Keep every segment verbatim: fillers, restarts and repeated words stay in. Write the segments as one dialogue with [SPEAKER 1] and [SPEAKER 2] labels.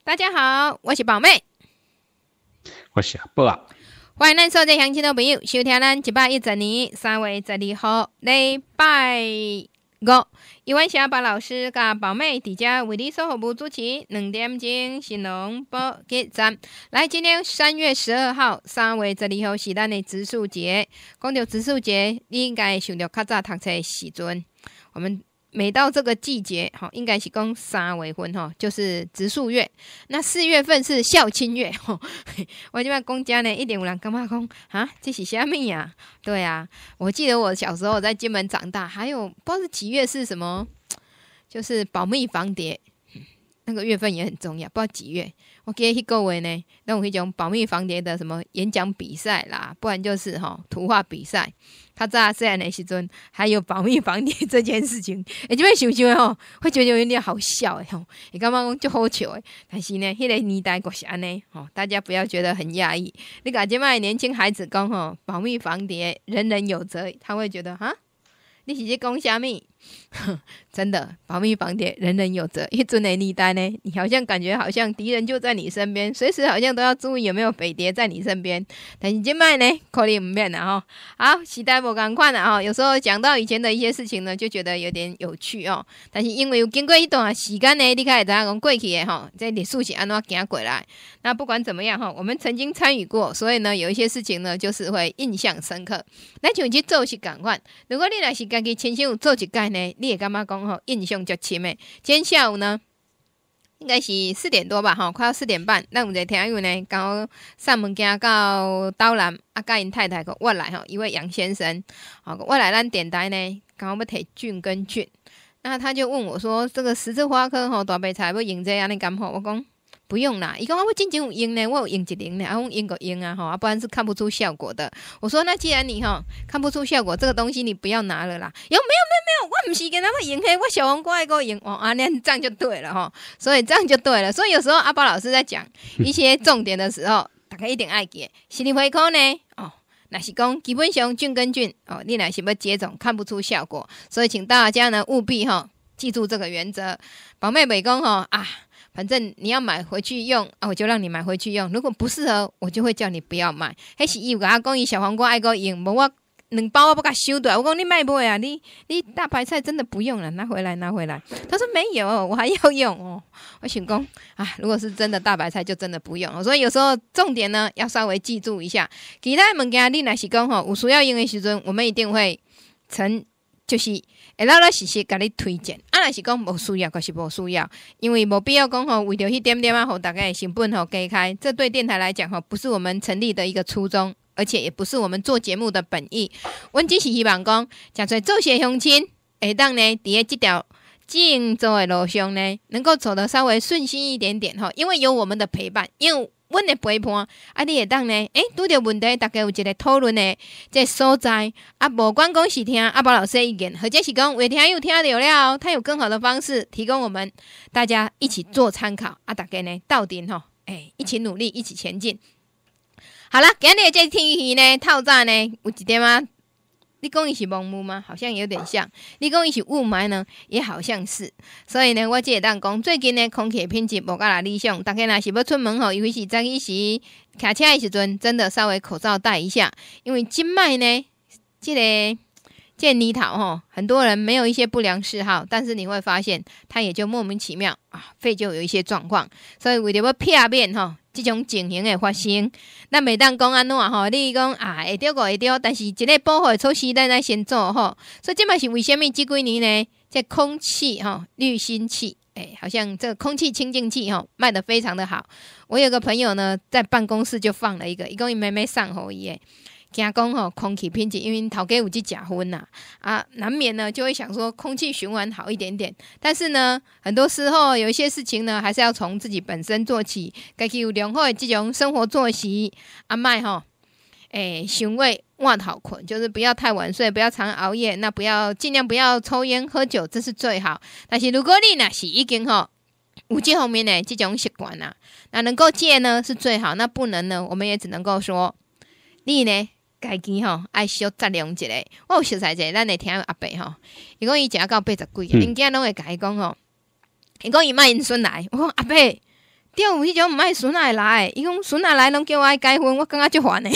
[SPEAKER 1] 大家好，我是宝妹，
[SPEAKER 2] 我是阿宝啊。
[SPEAKER 1] 欢迎咱所有乡亲的朋友收听咱一百一十年三月十二号礼拜五，由阮小宝老师甲宝妹伫遮为你所服务主持两点钟新农报给站。来，今天三月十二号，三月十二号是咱的植树节。讲到植树节，你应该想到较早读册的时阵，我们。每到这个季节，应该是讲三月份就是植树月。那四月份是孝亲月。我这边公家呢，一定有人感觉讲啊，这是什么呀？对啊，我记得我小时候在金门长大，还有不知道是几月是什么，就是保密防谍。那个月份也很重要，不知道几月。我记得那个月呢，那种那种保密防谍的什么演讲比赛啦，不然就是哈、哦、图画比赛。较早细汉的时阵，还有保密防谍这件事情，哎，这边想想吼，会觉得有点好笑诶吼，你感觉讲就好笑诶。但是呢，迄、那个年代就是安尼吼，大家不要觉得很讶异。你甲这摆年轻孩子讲吼，保密防谍人人有责，他会觉得哈。你是在讲什么？真的，保密防谍人人有责。一阵的年代呢，你好像感觉好像敌人就在你身边，随时好像都要注意有没有匪谍在你身边。但是现在呢，可能不变了哈。好，时代不同款了哈。有时候讲到以前的一些事情呢，就觉得有点有趣哦。但是因为有经过一段时间呢，你开始知道讲过去的哈，这历史是安怎行过来。那不管怎么样哈，我们曾经参与过，所以呢，有一些事情呢，就是会印象深刻。咱像去做是同款，如果你若是家己亲身有做一届呢，你会感觉讲吼印象足深的。今天下午呢，应该是四点多吧，吼，快要四点半，咱有一个听友呢，刚好上物件到岛南，啊，甲因太太个我来吼，一位杨先生，好，我来咱电台呢，刚好要摕菌跟菌，那他就问我说，这个十字花科吼大白菜要用这安尼敢好？我讲。不用啦，伊讲我真正有用呢，我有用一零呢，啊，我用个用啊，吼，啊，不然是看不出效果的。我说那既然你吼看不出效果，这个东西你不要拿了啦。有没有没有没有，我不是跟他们用黑，我小黄瓜个用哦，啊，那这样就对了吼，所以这样就对了。所以有时候阿宝老师在讲一些重点的时候，大家一定爱记。心理回扣呢，哦，那是讲基本上菌跟菌哦，你若是要接种看不出效果，所以请大家呢务必吼记住这个原则。宝妹美工吼啊。反正你要买回去用啊，我就让你买回去用。如果不适合，我就会叫你不要买。迄是伊有甲我讲，伊小黄瓜爱个用，无我两包我不甲收倒。我讲你买买啊，你你大白菜真的不用了，拿回来拿回来。他说没有，我还要用哦。我想讲啊，如果是真的大白菜，就真的不用。所以有时候重点呢，要稍微记住一下。其他物件你若是讲吼有需要用的时阵，我们一定会成。就是会老老实实甲你推荐，啊，若是讲无需要，就是无需要，因为无必要讲吼，为着迄点点啊，吼大家的成本吼加开，这对电台来讲吼，不是我们成立的一个初衷，而且也不是我们做节目的本意。阮只是希望讲，诚侪做些乡亲，会当呢，伫咧这条竞走的路上呢，能够走得稍微顺心一点点吼，因为有我们的陪伴，因为。阮的陪伴，啊，你会当呢？诶，拄着问题，大家有一个讨论的这所在，啊，无管讲是听阿宝老师的意见，或者是讲有听有听到了，他有更好的方式提供我们大家一起做参考，啊，大家呢到底吼，诶，一起努力，一起前进。好了，今日这天气呢，透早呢有一点啊。你讲伊是蒙雾吗？好像有点像。你讲伊是雾霾呢，也好像是。所以呢，我只会当讲，最近呢空气品质无甲啦理想，大家若是要出门吼，尤其是早起时骑车的时阵，真的稍微口罩戴一下，因为今麦呢，这个这个泥头吼，很多人没有一些不良嗜好，但是你会发现，他也就莫名其妙啊，肺就有一些状况。所以为了要避免吼。这种情形的发生，咱袂当讲安怎吼？你讲啊，会着个会着，但是一个保护的措施，咱来先做吼。所以这嘛是为什么这几年呢？这空气吼滤芯器，诶、欸，好像这个空气清净器吼卖得非常的好。我有个朋友呢，在办公室就放了一个，伊讲伊妹妹送互伊诶。惊讲吼空气品质，因为头家有去食薰呐，啊，难免呢就会想说空气循环好一点点。但是呢，很多时候有一些事情呢，还是要从自己本身做起，家己有良好的这种生活作息，啊，卖吼，诶，想为晚头困，就是不要太晚睡，不要常熬夜，那不要尽量不要抽烟喝酒，这是最好。但是如果你若是已经吼有这方面的这种习惯呐，那能够戒呢是最好，那不能呢，我们也只能够说你呢。家己吼爱小质量一下，我有熟悉一个咱的听阿伯吼，伊讲伊食到八十几，因囝拢会甲伊讲吼，伊讲伊卖因孙来，我讲阿伯对，有迄种毋爱孙仔会来，伊讲孙仔来拢叫我爱改婚，我感觉足烦诶。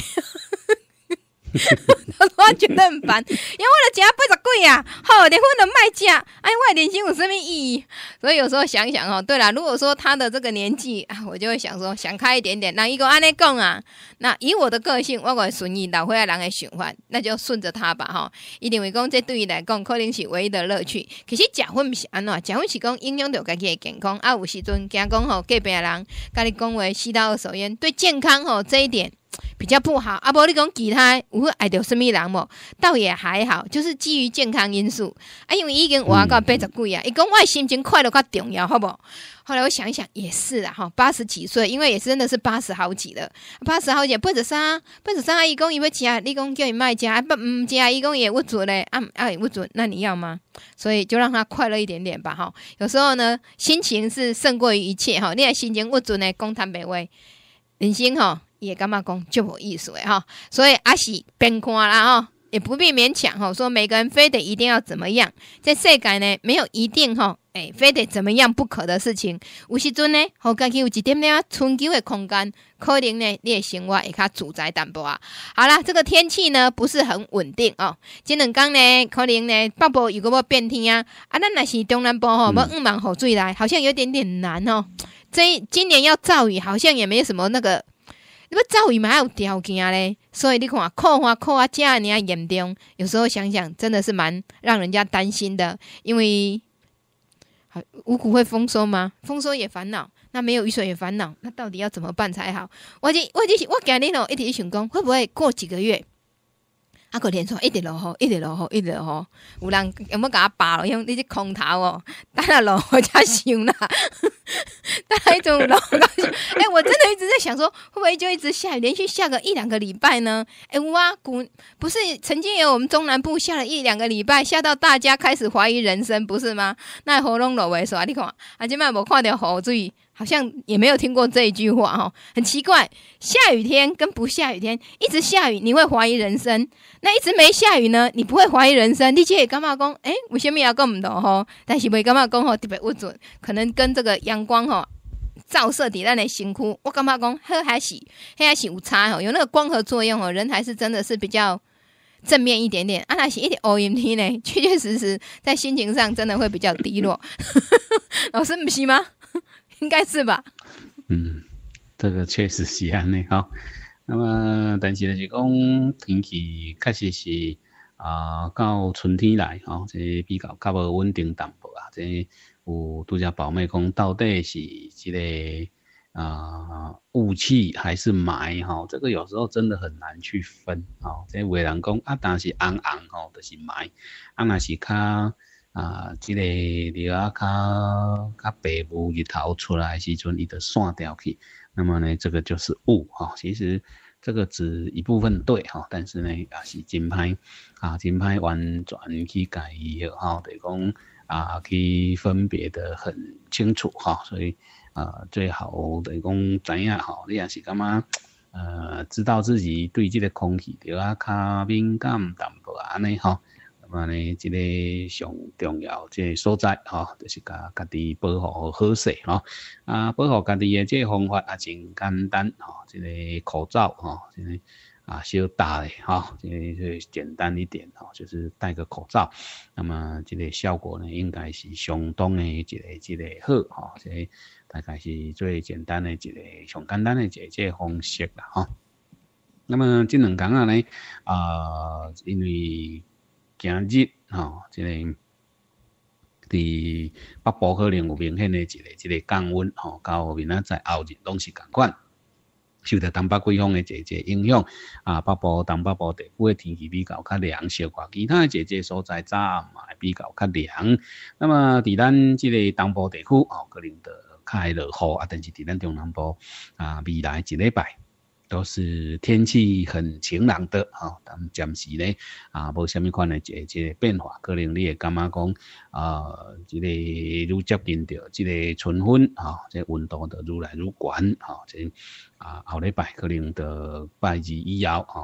[SPEAKER 1] 我觉得很烦，因为我就食八十几啊，好，连婚都卖食，哎，我的人生有什么意义？所以有时候想想哦，对啦，如果说他的这个年纪啊，我就会想说，想开一点点。那伊个安尼讲啊，那以我的个性，我会顺应老岁仔人的想法，那就顺着他吧，哈。一定会讲，这对伊来讲，可能是唯一的乐趣。其实食薰不是安怎，食薰是讲影响到家己的健康啊。有时阵惊讲吼，隔壁的人跟你讲话吸到二手烟，对健康吼这一点比较不好啊。无你讲其他有爱到什么人无，倒也还好，就是基于健康因素啊。因为已经活到八十几啊，伊讲我的心情快乐较重要，好不好？后来我想一想，也是啊，哈，八十几岁，因为也是真的是八十好几了，八十好几，八十三，八十三，伊讲伊要吃，你讲叫伊卖吃，不唔吃，伊讲也不准嘞，啊啊也不准，那你要吗？所以就让他快乐一点点吧，哈。有时候呢，心情是胜过于一切，哈。你的心情不准呢，讲坦白话，人生哈也感觉讲就无意思诶，哈。所以还是边看啦，哈。也不必勉强哈，说每个人非得一定要怎么样，在世界呢没有一定哈，哎，非得怎么样不可的事情。有时阵呢，好家己有一点点春秋的空间，可能呢你的生活会较自在淡薄啊。好啦，这个天气呢不是很稳定哦，这两天呢可能呢北部如果要变天啊，啊，咱若是中南部吼，要五万雨水来，好像有点点难哦。这今年要造雨，好像也没什么那个。你要造雨嘛还有条件嘞，所以你看酷花酷啊这样严重，有时候想想真的是蛮让人家担心的。因为五谷会丰收吗？丰收也烦恼，那没有雨水也烦恼，那到底要怎么办才好？我就我就是我今日哦一直想讲，会不会过几个月？啊，个连续一直落雨，一直落雨，一直落雨，有人有没有给他拔了？用那些空头哦，等下落雨才想啦，等下一种落雨。哎、欸，我真的一直在想说，会不会就一直下雨，连续下个一两个礼拜呢？哎、欸，哇，古不是曾经有我们中南部下了一两个礼拜，下到大家开始怀疑人生，不是吗？那雨拢落的时候，你看，啊，今摆无看到雨水。好像也没有听过这一句话哦，很奇怪。下雨天跟不下雨天，一直下雨你会怀疑人生，那一直没下雨呢，你不会怀疑人生。你这会感觉讲，诶，为什么要讲唔到吼？但是袂感觉讲吼特别不准，可能跟这个阳光吼照射伫咱的身躯，我感觉讲，呵还是，还是有差吼，有那个光合作用哦，人还是真的是比较正面一点点。啊，那是一点乌阴天呢，确确实实在心情上真的会比较低落。老师不是吗？应该是吧？
[SPEAKER 2] 嗯，这个确实是安尼哈。那么，但是就是讲天气确实是啊、呃，到春天来哈、哦，这比较较无稳定淡薄啊。这有拄则宝妹讲，到底是这个啊、呃、雾气还是霾哈、哦？这个有时候真的很难去分哦。这有的人讲啊，但是红红吼，就是霾；啊，若是较啊，这个日啊，较较白雾日头出来的时阵，伊就散掉去。那么呢，这个就是雾哈、哦。其实这个只一部分对哈、哦，但是呢，也是真歹啊，真歹完全去介意哈，就是讲啊，去分别的很清楚哈、哦。所以啊，最好就是讲知影哈，你也是感觉呃，知道自己对这个空气就啊较敏感淡薄安尼哈。嘛呢，这个上重要这个所在吼、哦，就是甲家己保护好势吼、哦。啊，保护家己的这个方法也真简单吼、哦，这个口罩吼、哦，这个啊小戴的吼，这个就简单一点吼、哦，就是戴个口罩。那么这个效果呢，应该是相当的一个一个好吼、哦，这个大概是最简单的一个上简单的一个这个方式啦吼、哦。那么这两天啊呢，啊，因为今日吼，即、哦这个伫北部可能有明顯的一個一個降溫吼，到明仔載後日攏是共款，受到東北季風的一個影響啊，北部東北部地區的天氣比較較涼小可，其他的一個所在早晚嘛比較較涼。那麼伫咱即個東部地區吼，可能就較會落雨啊，但是伫咱中南部啊，未來一禮拜。都是天氣很晴朗的哈，但暫時呢啊，無什麼款的一個一個變化，可能你會感覺講啊，這個愈接近到這個春分哈，這個、溫度就愈來愈懸哈，這啊後禮拜可能到拜二以後哈，就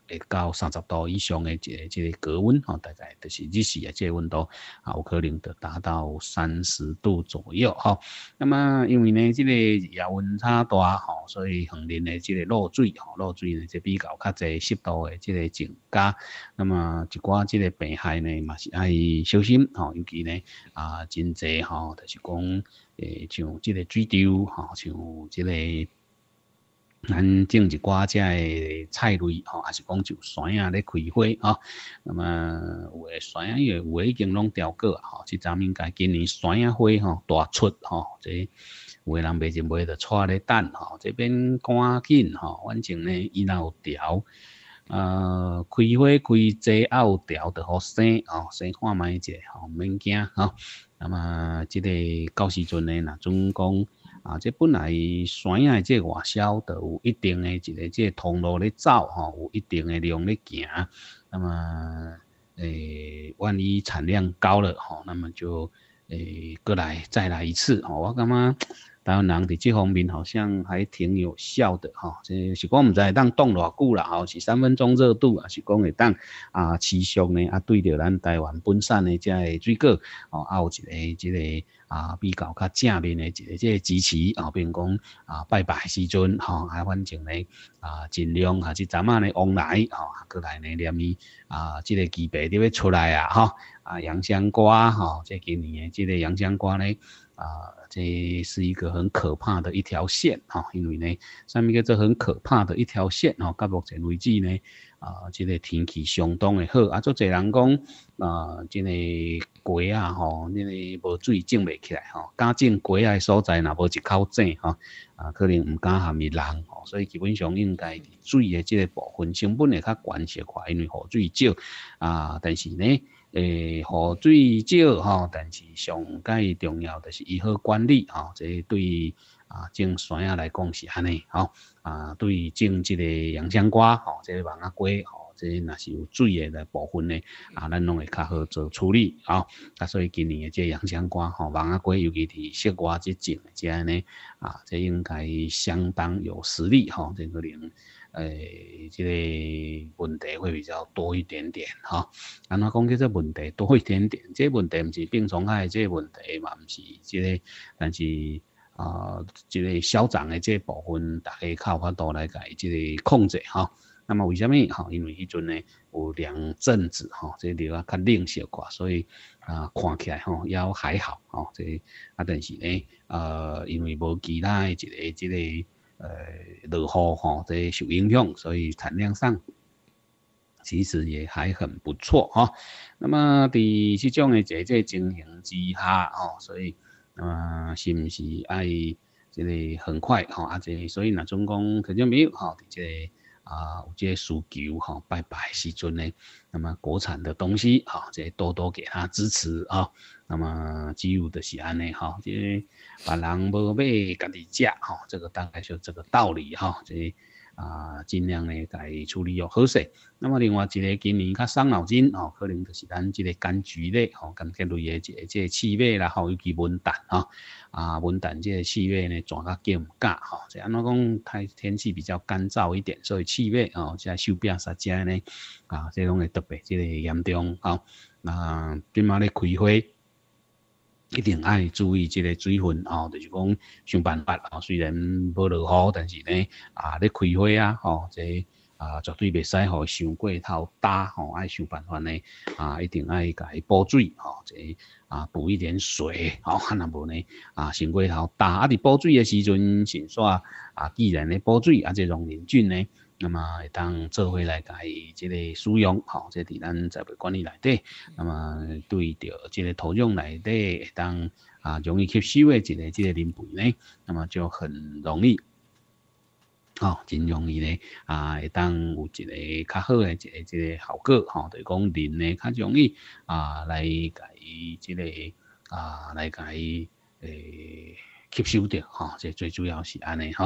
[SPEAKER 2] 会到三十度以上的一个这个高温吼，大概就是日时的这个温度啊，有可能就达到三十度左右吼。那么因为呢，这个夜温差大吼，所以园林的这个露水吼，露水呢就比较较侪湿度的这个增加。那么一寡这个病害呢，嘛是爱小心吼，尤其呢啊真侪吼，就是讲诶像这个水稻吼，像这个。咱种一寡遮个菜类吼，还是讲就山啊咧开花吼。那么有诶山啊，有诶已经拢凋果啊吼。即阵应该今年山啊花吼大出吼，这有诶人买就买着带咧等吼，这边赶紧吼，反正呢伊若有条，呃开花开济啊有条就好生吼，生看卖者吼，免惊吼。那么即个到时阵呢，若总讲。啊，这本来山啊，这外销都有一定的一个这通路咧走吼，有一定的量咧行。那么，诶，万一产量高了吼，那么就诶过来再来一次吼。我感觉台湾人伫这方面好像还挺有效的吼。这是讲毋知会当冻偌久啦吼，是三分钟热度啊，是讲会当啊持续呢啊对着咱台湾本产的这个水果哦，啊有一个这个。啊，比较较正面的一个这个支持啊，比如讲啊，拜拜时阵吼，啊，反正呢啊，尽量啊，即阵啊呢往来吼，啊，过来呢念伊啊，即、这个期别就要出来啊，吼啊，洋香瓜吼，这今年的这个洋香瓜呢啊，这是一个很可怕的一条线哈，因为呢，上面个这很可怕的一条线吼，到目前为止呢。啊，这个天气相当的好，啊，足侪人讲啊，这个瓜啊吼，那个无水种袂起来吼，敢种瓜啊所在若无一口井吼，啊，可能唔敢含伊人吼，所以基本上应该水的这个部分成本会较悬些块，因为雨水少啊，但是呢，诶，雨水少吼，但是上介重要的是伊好管理吼，这对啊种山啊来讲是安尼吼。啊，对于种这个洋香瓜，吼、哦，这个芒仔瓜，吼、哦，这若是有水的部分呢，啊，咱拢会较好做处理，哦，啊，所以今年的这洋香瓜，吼、哦，芒仔瓜，尤其伫室外这种的这呢，啊，这应该相当有实力，吼、哦，这可能，诶，这个问题会比较多一点点，哈、哦，安怎讲叫做问题多一点点？这个问题毋是病虫害这个问题嘛，毋是这个，但是。啊，这个小涨的这部分，大家靠法度来改这个控制哈。那么为什么哈？因为迄阵呢有两阵子哈，这个啊较冷些寡，所以啊看起来哈也还好哈。这啊，但是呢，呃，因为无其他的一个这个呃落雨哈，这受影响，所以产量上其实也还很不错哈。那么伫这种的这这情形之下哦，所以。啊，是毋是爱这个很快吼、哦？啊，这所以若总讲听众朋友吼，伫、这个啊有这个需求吼，拜拜时阵呢，那么国产的东西哈、哦，这多多给他支持啊、哦。那么只有就是安尼哈，这别人无买家己食吼，这个大概就这个道理哈、哦，这。啊，尽量呢，该处理又好势。那么另外一个今年较伤脑筋哦，可能就是咱这个柑橘类吼，柑橘类的这个这个刺尾啦，吼，尤其文旦哈，啊文旦这个刺尾呢，转较见唔干吼，这安怎讲？太天气比较干燥一点，所以刺尾哦，这手柄啥只呢，啊，这种会特别这个严重吼。那今嘛咧开花。一定爱注意这个水分哦，就是讲想办法哦。虽然无落雨，但是呢啊，咧开花啊，吼，这啊绝对袂使互伤过头大吼，爱想办法呢啊，一定爱甲伊补水吼，这啊补一点水吼，若无呢啊，伤过头大啊，伫补水的时阵，先煞啊，既然咧补水啊，这溶磷菌呢。那么会当做回来甲伊即个使用，吼，即伫咱栽培管理内底，那么对着即个土壤内底会当啊容易吸收的一个即个磷肥呢，那么就很容易，吼，真容易呢啊会当有一个较好的一个即个效果，吼，就是讲磷呢较容易啊来甲伊即个啊来甲伊诶吸收着，吼，这最主要是安尼吼。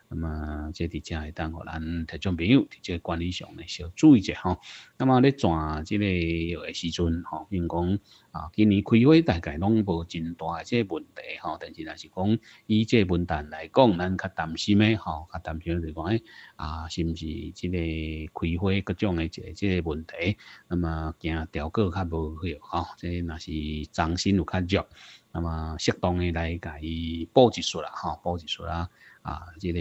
[SPEAKER 2] 那么这伫遮会当互咱听众朋友伫这管理上呢小注意者吼。那么咧转这个药的时阵吼，比如讲啊，今年开花大概拢无真大的这个问题吼，但是若是讲以这个文旦来讲，咱较担心的吼，较担心就是讲诶啊，是毋是这个开花各种的这个这个问题，那么惊条果较无好吼，这若是长身有较弱。那么适当的来甲伊补一束啦，吼，补一束啦，啊，这个，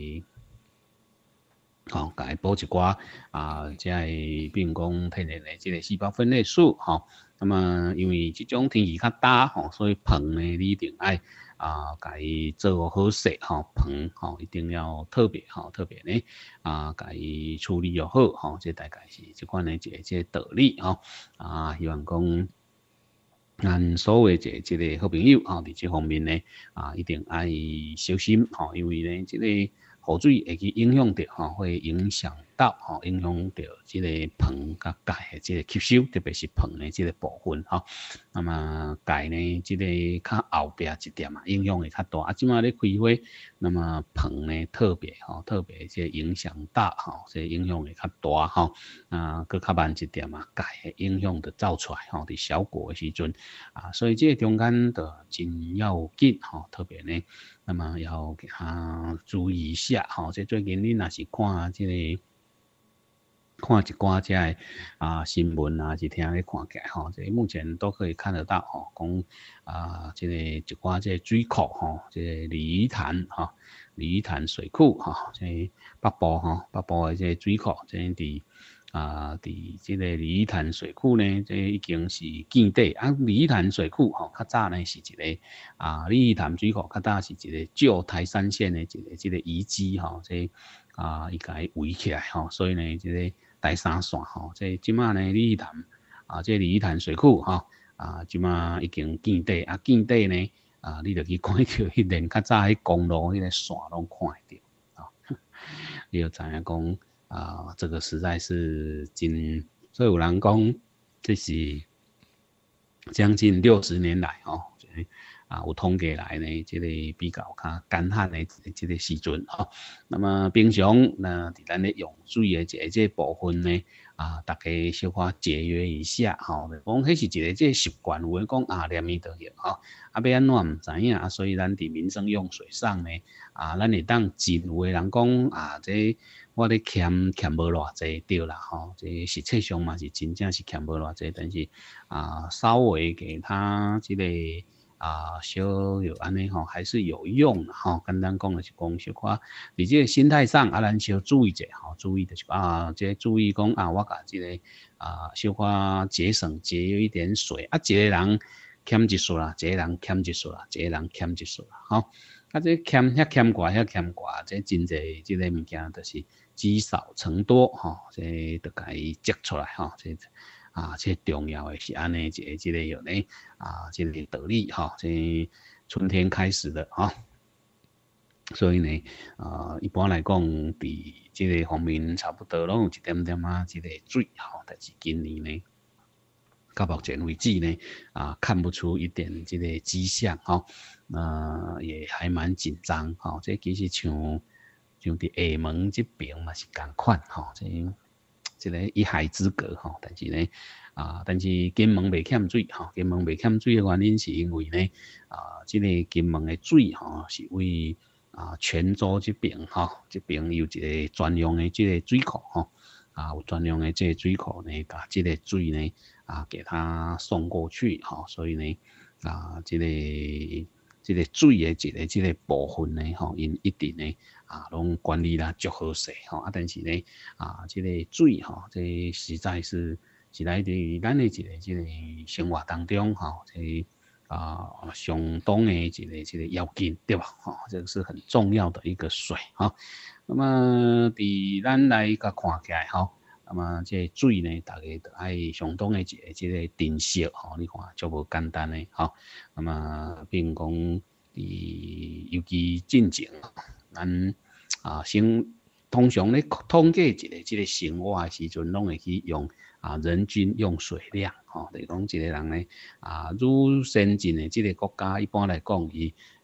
[SPEAKER 2] 吼，甲伊补一寡啊，即个比如讲天然的这个细胞分裂素，吼。那么因为这种天气较大，吼，所以盆呢你一定爱啊，甲伊做好势，吼，盆吼一定要特别吼，特别呢啊，甲伊处理又好，吼，这大概是这款的一个这个道理，吼啊，希望讲。咱所有这这个好朋友吼，伫这方面呢啊，一定爱小心吼，因为呢，这个雨水会去影响到吼，会影响到吼，影响到这个硼甲钙的这个吸收，特别是硼的这个部分吼。那么钙呢，这个较后壁一点啊，影响会较大。啊，即马咧开花，那么硼呢特别吼，特别这影响大吼，这影响会较大吼。啊，佮较慢一点啊，钙的影响就走出来吼，伫小果的时阵啊，所以这个中间就真要紧吼，特别呢。那么要给他注意一下，吼，这最近你若是看这个，看一寡这个啊新闻啊，是听咧看起来，吼，这目前都可以看得到，吼，讲啊，这个一寡这水库，吼，这个鲤鱼潭，吼，鲤鱼潭水库，吼，这北部，吼，北部的这个水库，这伫。啊，伫这个鲤鱼潭水库呢，这已经是见底啊。鲤鱼潭水库吼，较早呢是一个啊，鲤鱼潭水库较早是一个旧台山县的一个这个遗迹吼，这啊，伊甲伊围起来吼，所以呢，这个台三线吼，这即马呢鲤鱼潭啊，这鲤鱼潭水库吼啊，即马已经见底啊，见底呢啊，你就去看到迄连较早迄公路迄个线拢看会到啊，你就知影讲。啊，这个实在是真，所以有人讲这是将近六十年来哦，啊有统计来呢，这个比较较干旱的这个时阵哦。那么平常那伫咱咧用水的这这部分呢，啊，大家小可节约一下吼。讲迄是一个这习惯，有人讲啊，念伊就行吼，啊要安怎唔知影啊，所以咱伫民生用水上呢，啊，咱会当尽有的人讲啊，这。我咧欠欠无偌济对啦吼，这实际上嘛是真正是欠无偌济，但是啊稍微给他这个啊小有安尼吼，还是有用的吼。简单讲就是讲小可，伫这个心态上啊，咱小注意者吼，注意就是啊，这注意讲啊，我甲这个啊小可节省节约一点水啊，一个人欠一束啦，一个人欠一束啦，一个人欠一束啦，吼。啊，这欠遐欠寡遐欠寡，这真侪这个物件就是积少成多吼，这就甲伊积出来吼，这啊，这重要的是安尼一个这个有呢啊，这个道理吼，这春天开始的吼，所以呢啊，一般来讲，伫这个方面差不多拢有一点点啊，这个水吼，但是今年呢。到目前为止呢，啊，看不出一点这个迹象，哈、哦，呃，也还蛮紧张，哈、哦，这其实像像伫厦门这边嘛是同款，哈、哦，这这个一海之隔，哈、哦，但是呢，啊，但是金门未欠水，哈、哦，金门未欠水的原因是因为呢，啊，这个金门的水，哈、哦，是为啊泉州这边，哈、哦，这边有一个专用的这个水库，哈、哦。啊，有专用的这个水库呢，把这个水呢啊给它送过去，哈、哦，所以呢啊，这个这个水的这个这个部分呢，哈、哦，因一定呢啊，拢管理啦足好势，哈、哦，啊，但是呢啊，这个水哈、哦，这实在是是来自于咱的一个这个生活当中，哈、哦，这啊相当的一个这个要紧，对吧？哈、哦，这个是很重要的一个水，哈、哦。那么，伫咱来甲看起来吼，那么这水呢，大家都爱相当的一个这个珍惜吼，你看就无简单的吼。那么，比如讲，伫尤其进前，咱啊生通常咧统计一个这个生活的时阵，拢会去用啊人均用水量吼，就是讲一个人咧啊，愈先进的这个国家，一般来讲伊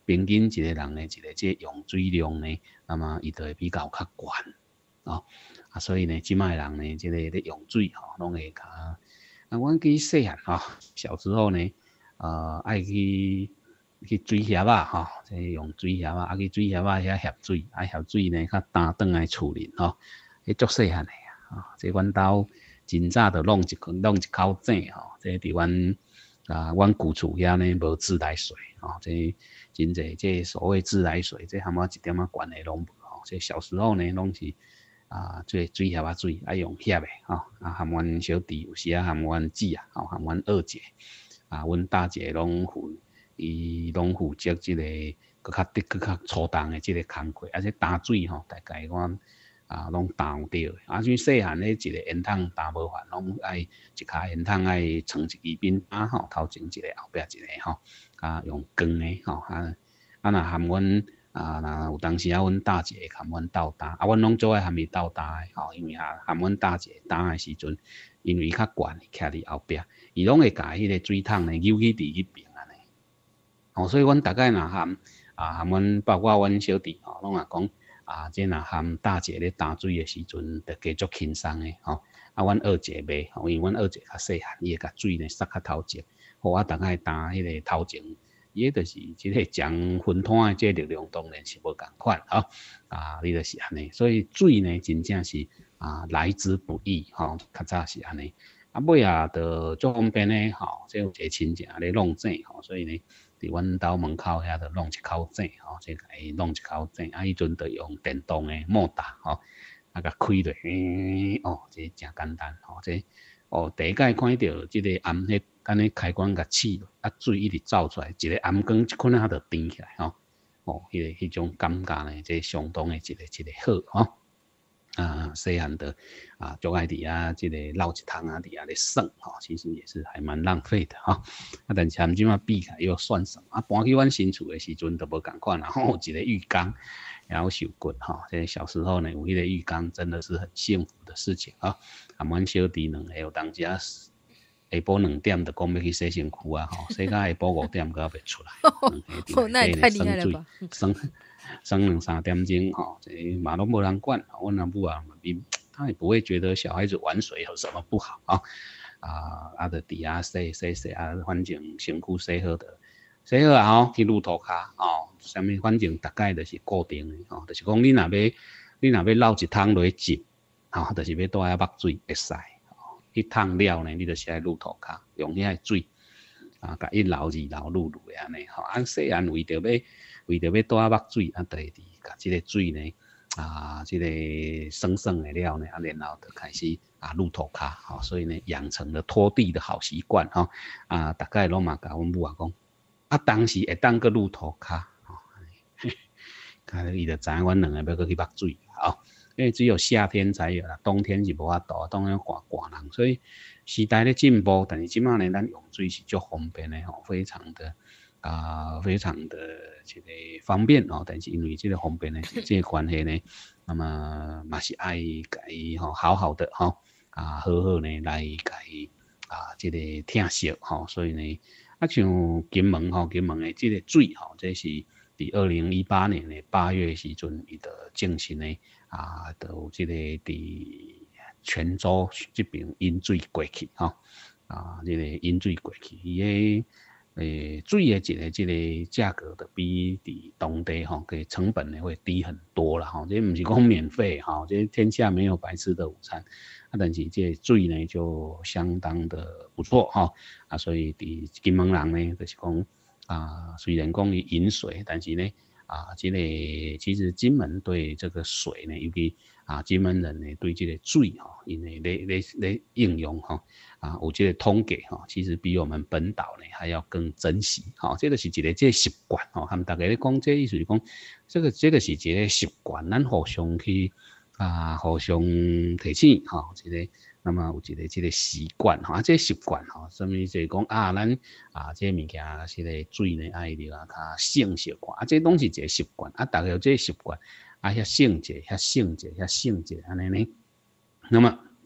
[SPEAKER 2] 平均一个人的一个这用水量呢，那么伊就会比较较悬哦。啊，所以呢，即卖人呢，这个咧用水吼，拢会较啊，阮记细汉吼，小时候呢，呃，爱去去水盒啊，吼，即用水盒啊，啊去水盒啊遐翕水，啊翕水呢，较担转来厝里吼，迄足细汉的啊，啊，即阮兜真早就弄一弄一口井吼，即伫阮啊，阮旧厝遐呢无自来水吼，即真济即所谓自来水，即含我一点仔关系拢无吼，即小时候呢，拢是。啊，做水盒啊水，爱用翕的吼，啊，含阮小弟有时啊含阮姊啊，吼，含阮二姐，啊，阮大姐拢负，伊拢负责即个搁较滴搁较粗重的即个工课，啊，即担水吼，大概阮啊拢担有着，啊，像细汉咧一个烟筒担无烦，拢爱一骹烟筒爱装一支鞭打吼，头前一个后壁一个吼，啊，用光的吼，啊，啊，若含阮。啊，那有当时啊，阮大姐含阮斗打，啊，阮拢做爱含伊斗打的吼，因为啊，含阮大姐打的时阵，因为伊较悬，徛伫后壁，伊拢会甲迄个水桶呢扭起伫迄边安尼。哦，所以阮大概若含啊含阮包括阮小弟吼，拢也讲啊，即若含大姐咧打水的时阵，就加足轻松的吼。啊，阮二姐袂，吼，因为阮二姐较细汉，伊会甲水呢塞较头前，互我大概打迄个头前。伊个就是即个将分摊的即个力量当然是无共款吼，啊，你就是安尼，所以水呢真正是啊来之不易吼，较早是安尼，啊尾啊就足方便呢吼，即有一个亲戚咧弄井吼，所以呢伫阮兜门口遐就弄一口井吼，即个弄一口井，啊迄阵就用电动的莫打吼，啊甲开落，嗯哦，这真简单吼，这哦第一摆看到即个暗迄。安尼开关甲试落，啊水一直走出来，一个暗光一困啊就甜起来吼，哦，迄、那个迄种感觉呢，这相当的一个一个好吼。啊，细汉的啊，就爱伫啊，即个捞一汤啊，伫啊咧耍吼，其实也是还蛮浪费的吼。啊，但是含即马比起来又算什么？啊，搬去阮新厝的时阵都无共款啦，吼，有一个浴缸，然后受骨吼。这小时候呢，有迄个浴缸真的是很幸福的事情啊。啊，阮小弟两个有当时啊。下晡两点就讲要去洗身躯啊，吼，洗到下晡五点，佮袂出来。
[SPEAKER 1] 哦，那也太厉害了吧！
[SPEAKER 2] 生生两三点钟，吼，这嘛拢无人管。阮阿母啊，他也不会觉得小孩子玩水有什么不好啊。啊，啊，就伫遐洗洗洗啊，反正身躯洗好的，洗好啊，吼，去路涂骹，哦，啥物反正大概就是固定的，吼，就是讲你若要你若要捞一桶落去浸，吼，就是要带遐墨水会使。迄桶了呢，你就是爱撸涂骹，用遐水啊，甲一捞二捞撸撸的安尼吼。啊，细汉为着要为着要带墨水，啊，就会伫甲即个水呢啊，即、这个生生的了呢，啊，然后就开始啊撸涂骹，吼，所以呢养成了拖地的好习惯吼。啊，大概拢嘛甲阮母啊讲，啊，当时会当个撸涂骹，吼，啊，伊就知影阮两个要搁去墨水，吼。因为只有夏天才有啦，冬天是无法度，冬天寒寒人，所以时代咧进步，但是即马呢，咱用水是足方便的吼，非常的啊、呃，非常的这个方便哦。但是因为这个方便呢，这个关系呢，那么嘛是爱甲伊吼，好好的吼啊，好好呢来甲伊啊，这个疼惜吼，所以呢，啊像金门吼，金门的这个水吼，这是伫二零一八年的八月时阵，伊就正式呢。啊，就有即个伫泉州这边引水过去吼，啊，这个引水过去，伊个诶水的一个即个价格就比伫当地吼个成本呢会低很多啦吼，这毋是讲免费吼，这天下没有白吃的午餐，啊，但是这水呢就相当的不错吼，啊，所以伫金门人呢就是讲啊，虽然讲伊饮水，但是呢。啊，这个其实金门对这个水呢，尤其啊金门人呢对这个水哈，因为咧咧咧应用哈啊，有这个统计哈，其实比我们本岛呢还要更珍惜哈。这个是一个这个习惯哈，他们大家咧讲这意思是讲，这个这个是一个习惯，咱互相去啊，互相提醒哈，这个。那么有一个这个习惯哈，啊，这个习惯哈，什么就是讲啊，咱啊，这个物件，这个水呢，爱着啊，较省些寡，啊，这拢是一个习惯，啊，大家有这个习惯，啊，遐省者，遐省者，遐省者，安尼呢。那么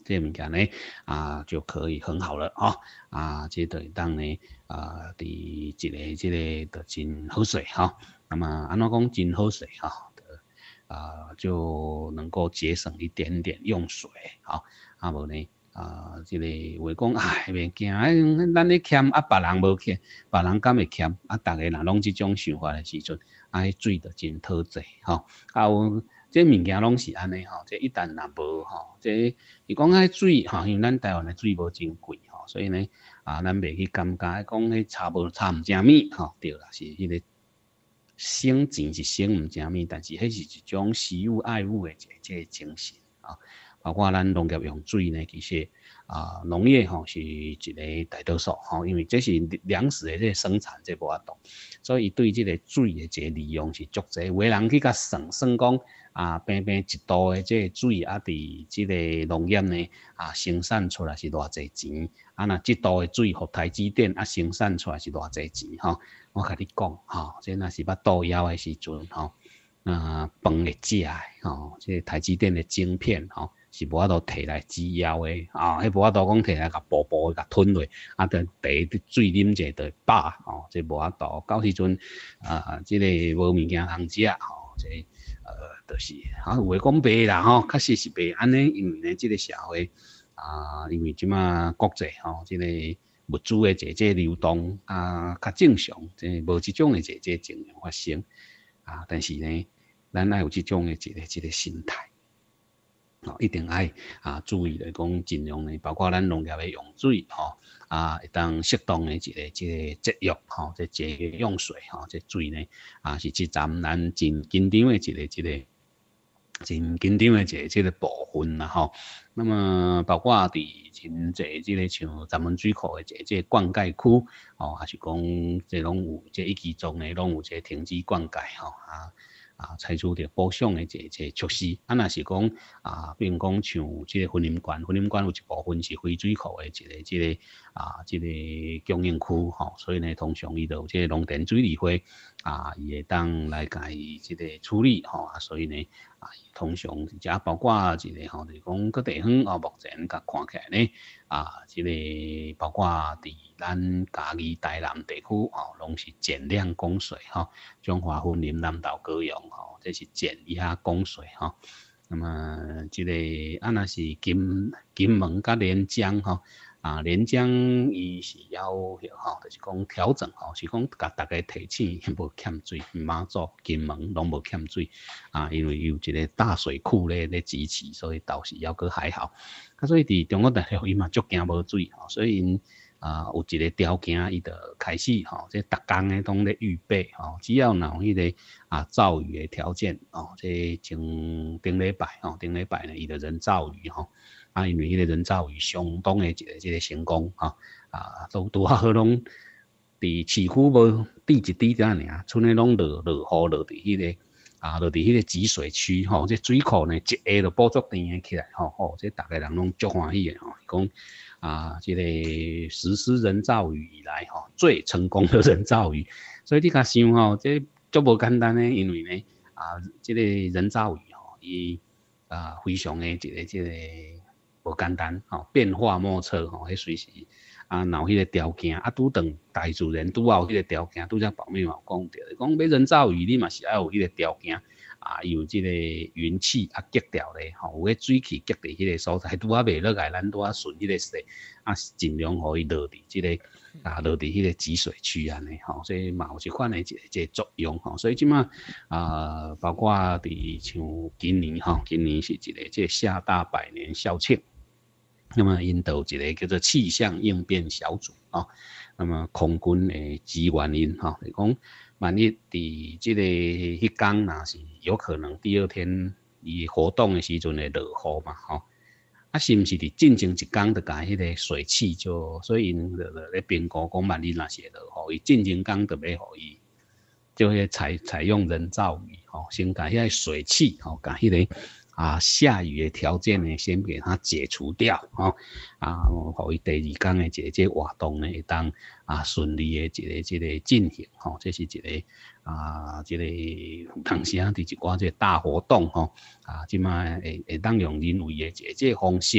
[SPEAKER 2] 这物件呢啊就可以很好了哦啊，这就当呢啊，伫一个这个就真好水哈、哦。那么安怎讲真好水哈、哦？啊，就能够节省一点点用水，好，啊无呢，啊，这个话讲，哎，袂惊，哎，咱咧欠，啊，别人无欠，别人敢会欠，啊，大家若拢即种想法的时阵，啊，水就真讨济，吼，啊有，这物件拢是安尼吼，这一旦若无吼，这伊讲迄水吼，因为咱台湾的水无真贵吼，所以呢，啊，咱袂去感觉讲迄差无差毋正米吼，对啦，是迄个。省钱是省唔正面，但是迄是一种惜物爱物的一个精神啊。包括咱农业用水呢，其实啊，农业吼是一个大多数吼，因为这是粮食的这个生产这无法度，所以对这个水的这个利用是足济。有的人去甲算算讲啊，平平一度的这个水啊，伫这个农业呢啊生产出来是偌济钱，啊那一度的水互台积电啊生产出来是偌济钱吼。我甲你讲，吼，这若是捌倒腰的时阵，吼，啊，饭会食的，吼，这台积电的晶片，吼，是无法度摕来煮腰的，啊，迄无法度讲摕来甲薄薄甲吞落，啊，等茶水啉者就饱，吼，这无法度。到时阵，啊，这个无物件通食，吼，这呃，就是，啊，有诶讲白啦，吼，确实是白安尼，因为呢，这个社会，啊，因为即马国际，吼，这个。物资的这这流动啊，较正常，即无即种的这这情形发生啊。但是呢，咱爱有即种的一个一个心态，哦，一定爱啊注意来讲，尽量呢，包括咱农业的用水，吼、哦、啊，会当适当的一个一个节约，吼、哦，即节约用水，吼、哦，即水呢啊是即站咱真紧张的一个一个。真紧张的一个这个部分啦吼，那么包括伫真济这个像咱们水库的这这灌溉区，哦，还是讲这拢有这一期中的拢有这停止灌溉吼啊啊，采取着补偿的这这措施。啊，若是讲啊，比如讲像这个婚姻馆，婚姻馆有一部分是非水库的一个这个啊这个供应区吼，所以呢，通常伊就有这个农田水利会啊，伊会当来甲伊这个处理吼啊，所以呢。啊，通常也包括一个吼，就是讲各地方哦，目前甲看起来呢，啊，这个包括伫咱嘉义台南地区哦，拢是减量供水吼，中华森林南投高雄吼，这是减一下供水吼。那么这个啊，若是金金门甲连江吼。啊，连江伊是要吼，就是讲调整吼，是讲甲大家提醒无欠水，马祖、金门拢无欠水啊，因为有一个大水库咧咧支持，所以倒是还阁还好。啊，所以伫中国大陆伊嘛足惊无水吼，所以因啊有一个条件，伊就开始吼，即逐工诶拢咧预备吼，只要若有迄个啊造雨诶条件哦，即前顶礼拜吼，顶礼拜呢伊就人造雨吼。啊，因为迄个人造雨相当的一个一个成功吼，啊，都拄好拢伫市区无滴一滴点尔，剩诶拢落落雨落伫迄个啊，落伫迄个集水区吼，这水库呢一下就补足甜诶起来吼，吼，这大家人拢足欢喜诶吼，讲啊，这个实施人造雨以来吼最成功的人造雨，所以你甲想吼，这足无简单诶，因为呢啊，这个人造雨吼，伊啊非常诶一个这个。无简单吼，变化莫测吼，迄随时啊，若有迄个条件啊，拄当大自然拄有迄个条件，拄则宝妹嘛讲着，讲要人造雨，你嘛是要有迄个条件啊，有即个云气啊隔掉咧吼，有个水汽隔伫迄个所在，拄啊袂落来，咱拄啊顺迄个势啊，尽量互伊落伫即个啊，落伫迄个集水区安尼吼，所以嘛有一款诶一个一个作用吼，所以即马啊，包括伫像今年吼，今年是一个即个厦大百年校庆。那么，因都有一个叫做气象应变小组啊、哦。那么，空军的支援因哈，就是讲，万一伫这个迄天若是有可能第二天伊活动的时阵会落雨嘛，吼、哦，啊，是毋是伫进前一天就甲迄个水汽就，所以因咧咧评估讲，万一若是会落雨，伊进前天就要互伊，就会采采用人造雨，吼、哦，先甲迄个水汽，吼、哦，甲迄个。啊，下雨的条件呢，先给它解除掉，吼、哦，啊，互伊第二天的一个这活动呢，会当啊顺利的一个这个进行，吼、哦，这是一个啊，这个当时啊，伫一寡这大活动，吼、哦，啊，即卖会会当用人为的一个这个方式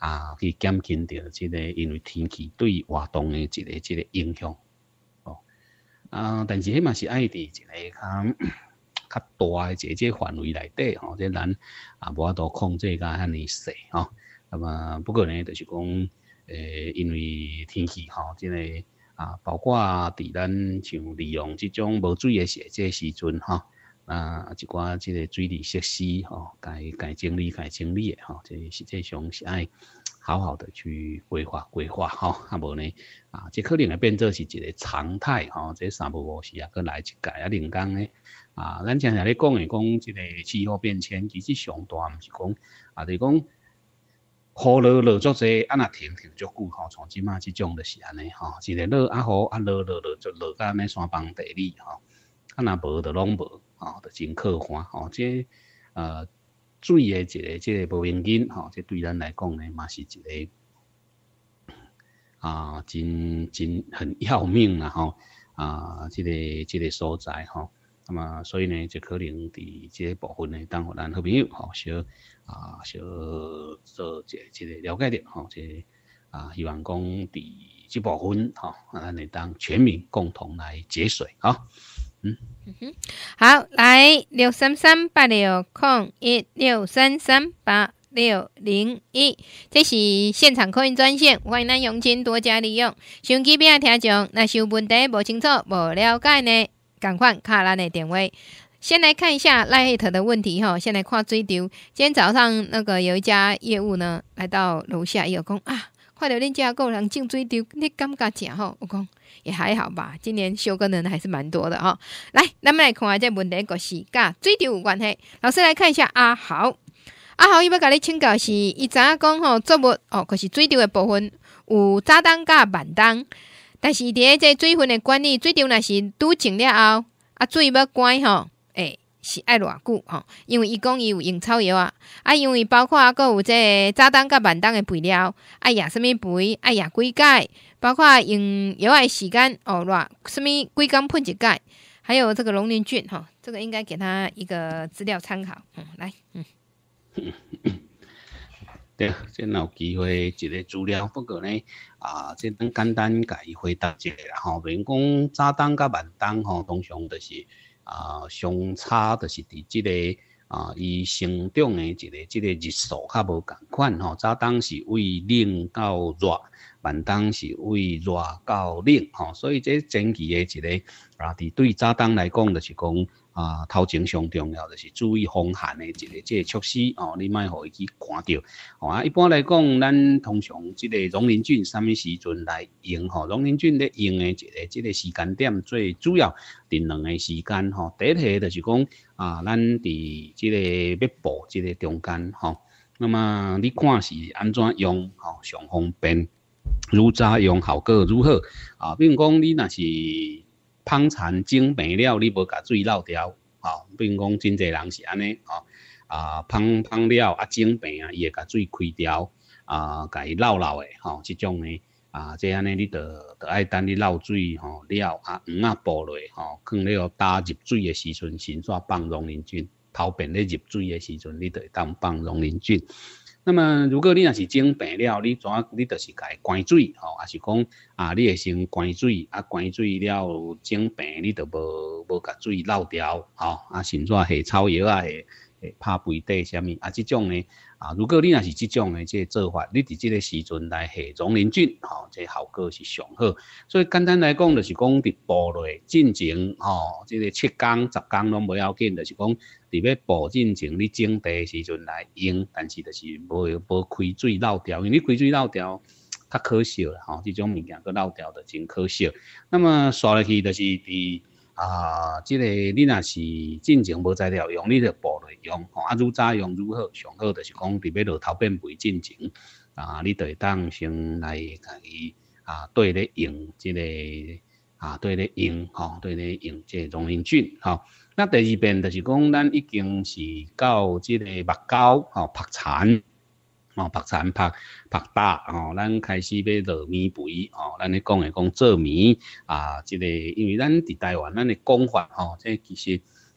[SPEAKER 2] 啊去减轻着即个因为天气对活动的一个即个影响。哦啊，但是迄嘛是爱伫一个较较大的一个即个范围内底吼，即咱啊无法度控制甲遐尼细吼。那么不过呢，就是讲诶，因为天气吼，即个啊，包括伫咱像利用即种无水的时即个时阵吼，啊一寡即个水利设施吼，该该整理该整理的吼，这实际上是爱好好的去规划规划吼，啊无呢啊，这可能会变做是一个常态吼，这三不五时啊，搁来一届啊，另讲呢啊，咱常常咧讲的讲即个气候变迁，其实上大毋是讲啊，就是讲。雨落落足济，啊若停停足久吼，像即马即种就是安尼吼，一个落啊雨啊落落落就落到安尼山崩地里吼，啊若无就拢无吼，就真可怕吼。这呃水的一个即个无明紧吼，这对咱来讲呢嘛是一个啊真真很要命啦吼啊，即个即个所在吼。那么所以呢，就可能伫即个部分呢，当互咱好朋友吼小啊小做即即个了解着吼，即啊希望讲伫即部分吼，咱会当全民共同来节水吼。嗯，
[SPEAKER 1] 嗯哼，好，来六三三八六空一六三三八六零一，这是现场扣音专线，欢迎咱乡亲多加利用。手机边听众，若是有问题无清楚、无了解呢？赶快卡咱的电话。先来看一下 Light 的问题哈，先来看水流。今天早上那个有一家业务呢，来到楼下也有讲啊，看到恁家有人进水流，你感觉怎吼？我讲也还好吧，今年休耕的人还是蛮多的哈。来，咱们来看这问题，就是甲水流有关系。老师来看一下阿豪，阿豪伊要甲你请教是，伊知影讲吼作物哦，可是水流的部分有早冬甲晚冬。但是伫这水分的管理，水流若是拄静了后，啊水要关吼，诶、欸、是爱偌久吼？因为伊讲伊有用草药啊，啊因为包括还有这早冬甲晚冬的肥料，爱压什么肥，爱压几盖，包括用药的时间哦，偌什么几工喷一盖，还有这个龙鳞菌吼，这个应该给他一个资料参考。嗯，来，嗯。
[SPEAKER 2] 对，这若有机会一个资料，不过呢，啊，这等简单甲伊回答一下啦吼。比如讲早冬甲晚冬吼，通常就是啊相差就是伫即、这个啊伊生长的一个即个日数较无共款吼。早冬是为冷到热，晚冬是为热到冷吼。所以这前期的一个啊，伫对早冬来讲，就是讲。啊，头前上重要就是注意风寒的一个即个措施哦，你莫互伊去看到。哦啊，一般来讲，咱通常即个溶磷菌啥物时阵来用吼？溶磷菌咧用的一个即个时间点最主要伫两个时间吼。第一题就是讲啊，咱伫即个要布即个中间吼，那么你看是安怎用吼上方便，愈早用效果愈好啊。比如讲你若是芳残整病了，你无甲水漏掉，吼，比如讲真侪人是安尼，吼，啊，芳芳了啊，整病啊，伊会甲水开掉，啊，甲伊漏漏的，吼，即种呢，啊，即安尼你着着爱等你漏水吼了，啊，黄啊布落，吼，放了打入水的时阵，先煞放溶磷菌，头便咧入水的时阵，你着会当放溶磷菌。那么，如果你若是整病了，你怎你就是家关水吼，还是讲啊，你会先关水，啊关水了整病，你就无无甲水漏掉，吼，啊，甚至下草药啊，下下拍肥底啥物啊，即种呢啊，如果你若是即种的即个做法，你伫即个时阵来下溶磷菌，吼，这效果是上好。所以简单来讲，就是讲伫布落进前，吼，即个七工十工拢无要紧，就是讲。伫要布进前，你整地时阵来用，但是就是无无开水漏掉，因为你开水漏掉较可惜啦吼，即种物件佮漏掉就真可惜。那么刷落去就是伫啊，即、这个你若是进前无材料用，你就布落用，吼啊，愈早用愈好，上好就是讲伫要落头变肥进前啊，你就会当先来家己啊对咧用即、这个啊对咧用吼，对咧用即个溶磷菌吼。那第二遍就是讲，咱已经是到即个目胶吼拍残，哦拍残拍拍大吼，咱开始要落棉肥吼，咱咧讲诶讲做棉啊，即、这个因为咱伫台湾咱诶讲法吼，即其实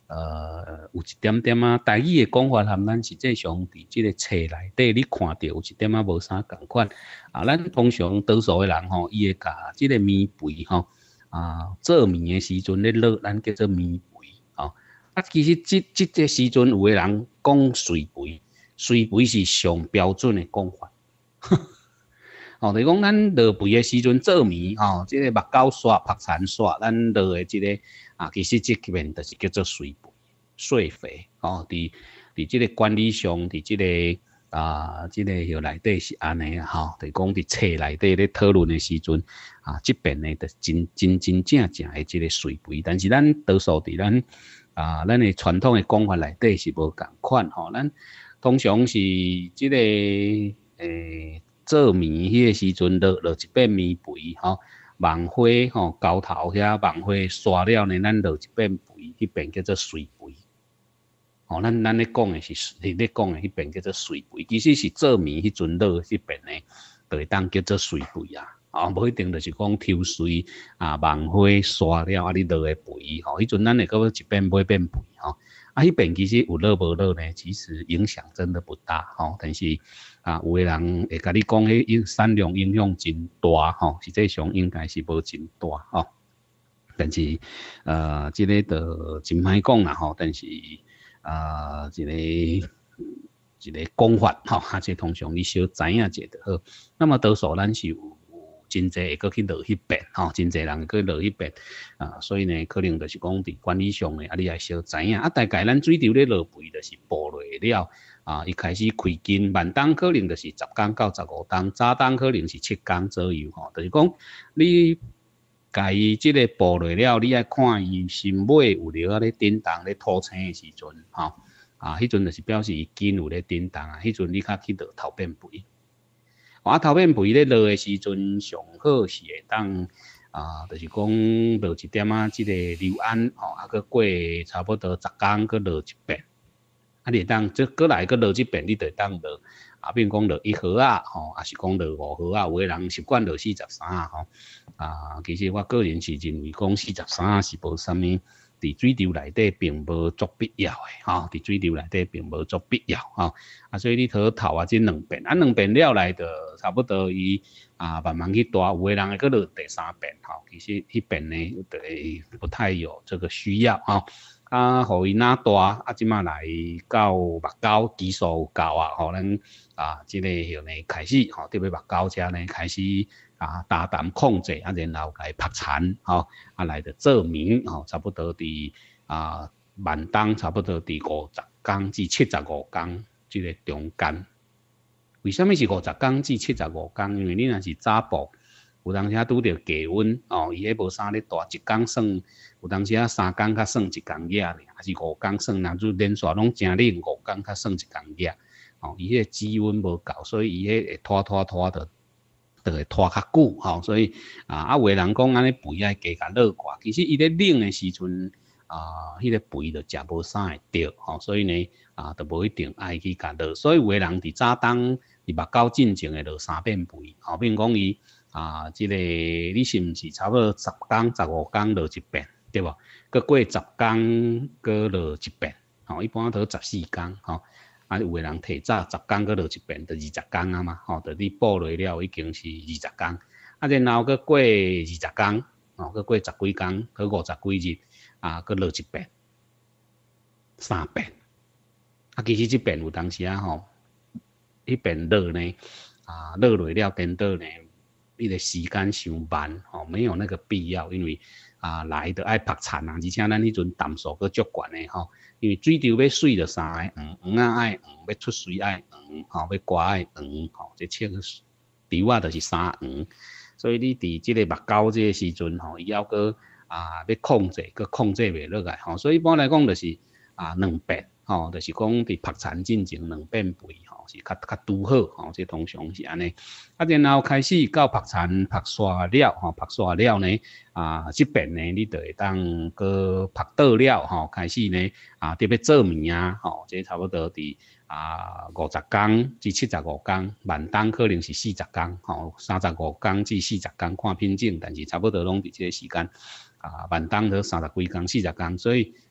[SPEAKER 2] 呃有一点点啊，台语的讲法和咱实际上伫即个册内底你看到有一点啊无啥共款啊。咱通常多数的人吼，伊会甲即个棉被吼啊做棉的时阵咧落，咱叫做棉被吼。啊，其实即即个时阵有的人讲睡被，睡被是上标准的讲法。哦，就是讲咱落被的时阵做棉吼，即、这个目胶刷、拍残刷，咱落的即、这个啊，其实即面就是叫做睡被、睡肥。哦，伫伫即个管理上，伫即、这个啊，即、这个号内底是安尼啊，吼，就是讲伫册内底咧讨论的时阵啊，即边呢，就是真真真正正的即个睡被，但是咱多数伫咱啊，咱的传统的讲法内底是无共款吼，咱通常是即、个诶。做棉迄个时阵，落落一片棉被吼，网花吼交头遐网花刷了呢，咱落一片被，迄边叫做睡被。哦，咱咱咧讲的是，是咧讲的迄边叫做睡被，其实是做棉迄阵落迄边呢，就会当叫做睡被啊。哦，无一定就是讲抽水啊，网花刷了啊，你落的被吼，迄阵咱会搁一片买片被吼。啊，迄边其实有落无落呢，其实影响真的不大吼，但是啊，有的人会甲你讲，迄产量影响真大吼，实际上应该是无真大吼。但是呃，即、这个就真歹讲啦吼，但是啊，一、这个一个讲法吼，啊，即通常你小知影者就好。那么多数咱是有。真侪会搁去落迄边吼，真侪人会搁落迄边啊，所以呢，可能就是讲伫管理上呢，啊，你也小知影啊。大概咱水稻咧落肥就是布落了啊，一开始开根慢冬可能就是十工到十五冬，早冬可能是七工左右吼。就是讲你家己即个布落了，你爱看伊心尾有了啊咧叮当咧吐青的时阵吼啊，迄阵就是表示伊根有咧叮当啊，迄阵你较去落头片肥。啊，头片肥咧落的时阵，上好是会当啊，就是讲落一点啊，即个硫胺吼，啊，佮过差不多十工，佮落一遍。啊，你当即过来佮落一遍，你就当落啊，比如讲落一盒啊，吼，啊是讲落五盒啊，有个人习惯落四十三啊，吼啊，其实我个人是认为讲四十三是无啥物。伫水稻内底并无足必要的吼，伫水稻内底并无足必要吼，啊，所以你头头啊，即两遍，啊两遍了来就差不多伊啊慢慢去大，有个人会搁落第三遍吼，其实迄遍呢就不太有这个需要吼，啊，互伊哪大，啊即马来到目胶技术有够啊，吼咱啊即、这个样呢开始吼，特别目胶遮呢开始。啊，大胆控制啊，然后来拍残，吼，啊来的做棉，吼，差不多伫啊晚冬，差不多伫五十工至七十五工，即个中间。为什么是五十工至七十五工？因为你若是早布，有当时拄着低温，哦，伊迄无啥咧大，一工算，有当时啊三工较算一工野咧，还是五工算，若就连续拢真冷，五工较算一工野，哦，伊迄个气温无够，所以伊迄会拖拖拖的。就会拖较久吼，所以啊，啊，有个人讲安尼肥爱加甲落挂，其实伊咧冷的时阵啊，迄、那个肥就食无啥会着吼，所以呢啊，就无一定爱去甲落。所以有个人伫早冬伫目胶进前会落三遍肥，吼，比如讲伊啊，即、这个你是毋是差不多十工、十五工落一遍，对无？佮过十工佮落一遍，吼，一般都十四工，吼。啊，有个人提早十工佮落一遍，就二十工啊嘛，吼，就你补落了已經是二十工，啊，然後佮過二十工，吼，佮過十幾工，佮五十幾日，啊，佮落一遍，三遍，啊，其實這遍有當時啊，吼，迄遍落呢，啊，落落了顛倒呢，伊個時間傷慢，吼，沒有那個必要，因為啊，來就愛拍殘啊，而且咱迄陣淡數佮足懸的吼。因為水稻要水就三個黃，黃啊愛黃，要出水愛黃，吼，要瓜愛黃，吼，即切稻啊就是三黃，所以你佇即個目膠即個時陣，吼，伊要閣啊要控制，閣控制袂落來，吼，所以一般來講就是啊兩遍，吼，就是講佇拍殘進前兩遍肥，吼，是較較拄好，吼，即通常是安尼。啊，然後開始到拍殘拍刷了，吼，拍刷了呢，啊，即邊呢，你就會當閣拍倒了，吼，開始呢，啊，特別做棉啊，吼，即差不多佇啊五十工至七十五工，晚冬可能是四十工，吼，三十五工至四十工看品種，但是差不多攏佇即個時間，啊，晚冬都三十幾工、四十工，所以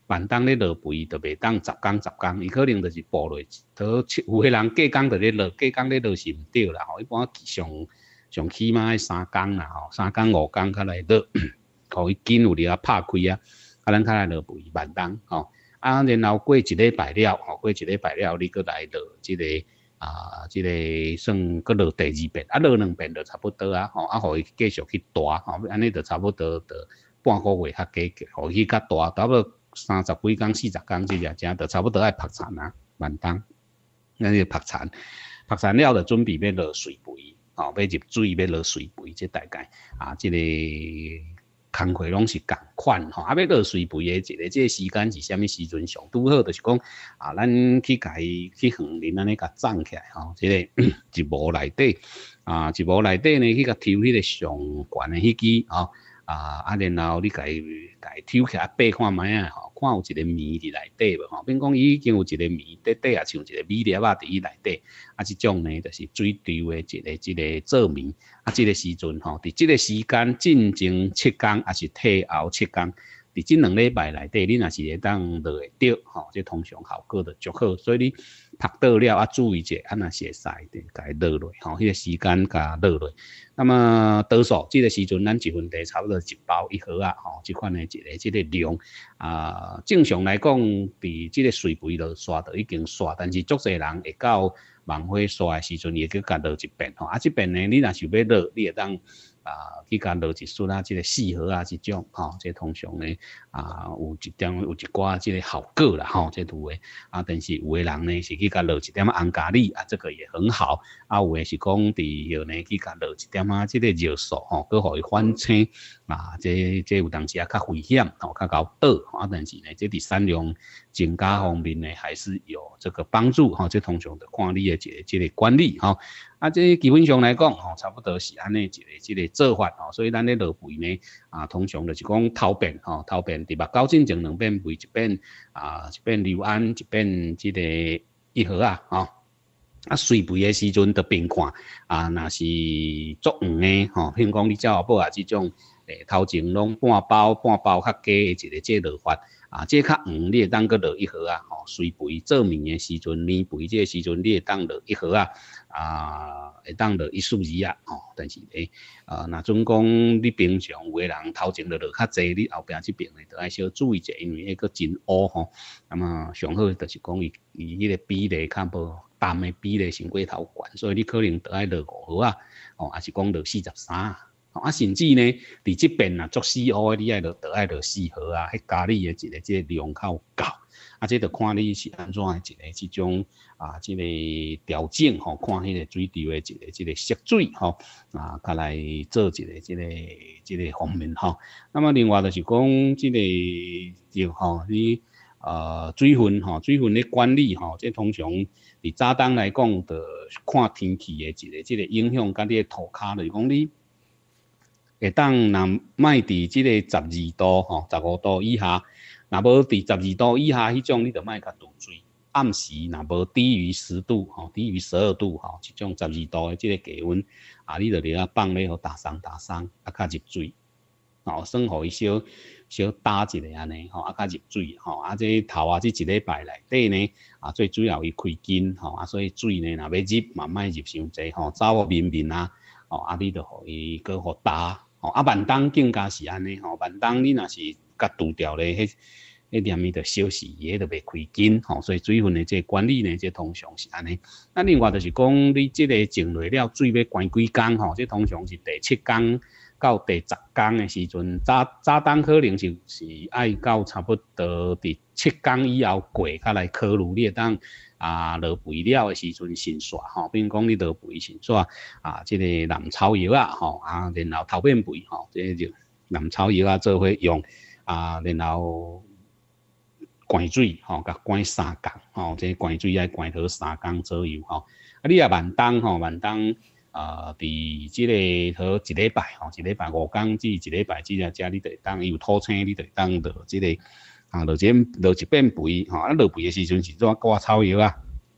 [SPEAKER 2] 万当咧落肥，就袂当十工十工，伊可能就是步落，都有个人隔工就咧落，隔工咧落是毋对啦。吼，一般上上起码爱三工啦，吼，三工五工较来落，互伊紧有力啊拍开啊，啊，咱较来落肥万当，吼，啊，然后过一礼拜了，吼，过一礼拜了，你搁来落即、這个。啊，即、這个算搁落第二遍，啊落两遍就差不多啊，吼，啊，互伊继续去大，吼，安尼就差不多就半个月较加，互伊较大，差不多三十几工、四十工即只只，就差不多爱拍田啊，万当，咱就拍田，拍田了就准备要落水肥，吼，要入水要落水肥，即大概啊，即、這个。工课拢是共款吼，啊，要落水肥的一个即个时间是啥物时阵上拄好？就是讲啊，咱去家去园林安尼甲种起来吼，即、這个一畝内底啊，一畝内底呢去甲抽迄个上悬的迄支吼啊，啊，然后你家家抽起来爬看觅啊吼，看有一个棉伫内底无吼，变讲伊已经有一个棉底底啊，像一个米粒仔伫伊内底，啊，即种呢就是水稻的一个即个做棉。啊，即、這個時陣吼，伫即個時間進前七工，還是退後七工，伫即兩禮拜內底，你若是會當落會着吼，即通常效果就足好。所以你拍倒了啊，注意者，啊，若是會使的，甲伊落落吼，迄、那個時間甲落落。那麼多數即、這個時陣，咱一份地差不多一包一盒啊，吼，即款的一個即個量啊，正常來講，佇即個水肥落刷就已經刷，但是足濟人會到。芒花刷的時陣，伊去甲落一遍吼，啊，即遍呢，你若想要落，你會當啊去甲落一束啊，即個四盒啊，即種吼，即通常呢啊有一點有一寡即個效果啦吼，即有誒啊，但是有誒人呢是去甲落一點啊紅咖喱啊，這個也很好，啊有誒是講佇後呢去甲落一點啊，即個尿素吼，佮互伊反清啊，即即有當時啊較危險吼，較高倒啊，但是呢，即佇產量增加方面呢，還是有這個幫助吼，即通常就看你誒。一個即個管理吼，啊，即基本上來講吼，差不多是安尼一個即個做法吼，所以咱咧落肥呢，啊，通常就是講頭遍吼，頭遍佇目睭進前兩遍肥一遍啊，一遍硫胺，一遍即個一盒啊，吼，啊，水肥的時陣就邊看啊，若是足黃的吼，譬如講你照後尾啊，即種誒頭前攏半包半包較加的一個即個落法。啊，這較黃，你會當擱落一盒啊，吼，水肥做棉的時陣，棉肥這個時陣，你會當落一盒啊，啊，會當落一束二啊，吼，但是咧，啊，若準講你平常有個人頭前就落較濟，你後壁這邊咧，就愛小注意者，因為迄個真烏吼，那麼上好就是講伊伊迄個比例較無淡的比例先過頭懸，所以你可能就愛落五盒啊，哦，還是講落四十三。啊，甚至呢，佇即邊啊，足四烏的，你愛落得愛落四盒啊，迄咖喱的一個即個量較夠，啊，這就看你是安怎的一個即種啊，即、這個調整吼，看迄個水稻的一個即個色水吼，啊，甲來做一個即個即個方面吼。那麼另外就是講即個就吼，你呃水分吼，水分的管理吼，即通常佇早冬來講，就看天氣的一個即個影響，甲你的土骹就是講你。會當若莫佇即個十二度吼，十五度以下，若無佇十二度以下迄種，你就莫甲倒水。暗時若無低於十度吼，低於十二度吼，即種十二度的即個低溫，啊，你就咧啊放咧互打鬆打鬆，啊較入水，吼，算互伊小小打一下安尼吼，啊較入水吼，啊這頭啊即一禮拜內底呢，啊最主要伊開筋吼，啊所以水呢若要入，嘛莫入傷濟吼，走個綿綿啊，吼，啊你就互伊擱互打。吼，啊，萬冬更加是安尼吼，萬冬你若是甲除掉咧，迄迄黏伊就小時，伊迄就袂開筋吼，所以水分的這個管理呢，這通常是安尼。那另外就是講你即個種落了水要關幾工吼，這通常是第七工到第十工的時陣，早早冬可能就是愛到差不多佇七工以後過，較來考慮你會當。啊，落肥了的時陣先刷吼，比如講你落肥先刷啊，即、這個藍草藥啊吼，啊，然後頭遍肥吼，即、這個就藍草藥啊做伙用啊，然後灌水吼，甲灌三工吼，即、這個灌水愛灌好三工左右吼。啊，你啊萬冬吼，萬冬啊，佇即個好一禮拜吼，一禮拜五工至一禮拜之只只，你就會當有土青，你就會當落即個。啊，落一落一遍肥吼，啊落肥的時陣是做掛草藥啊，